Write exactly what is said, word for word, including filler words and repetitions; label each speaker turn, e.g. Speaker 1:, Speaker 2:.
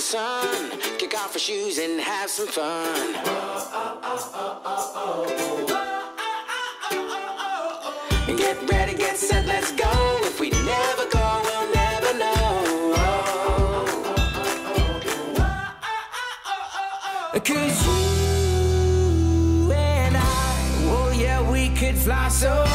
Speaker 1: sun. Kick off our shoes and have some fun. And get ready, get set, let's go. If we never go, we'll never know. Cause you and I, oh yeah, we could fly so